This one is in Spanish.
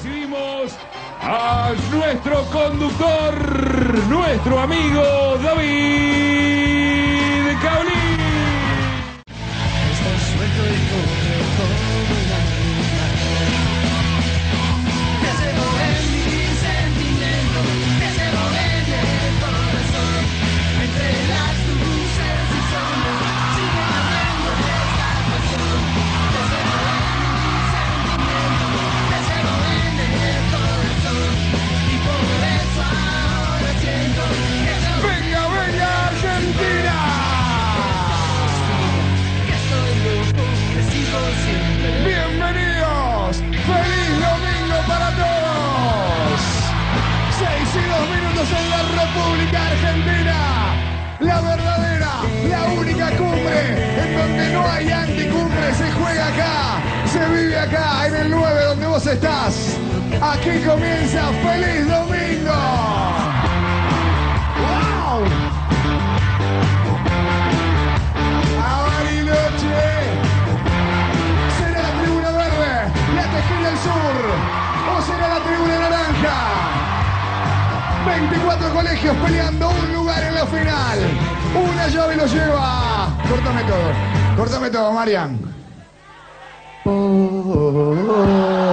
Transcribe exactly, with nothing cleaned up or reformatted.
recibimos a nuestro conductor, nuestro amigo David Caulí. Está suelto y corre como el animal. Que se mueve mi sentimiento, que se mueve el corazón. Entre las luces y sombras sigue ardiendo esta pasión. Que se mueve mi sentimiento, que se mueve el corazón. Y por eso ahora siento que se ¡Venga, venga, Argentina! Bienvenidos, feliz domingo para todos. Seis y dos minutos en la República Argentina, la verdadera, la única cumbre en donde no hay anticumbre, se juega acá, se vive acá en el nueve donde vos estás. Aquí comienza Feliz Domingo. ¡Wow! Bariloche. ¿Será la tribuna verde, la Tejera del Sur o será la tribuna naranja? veinticuatro colegios peleando un lugar en la final. Una llave lo lleva. Córtame todo, córtame todo, Marian. Oh, oh, oh.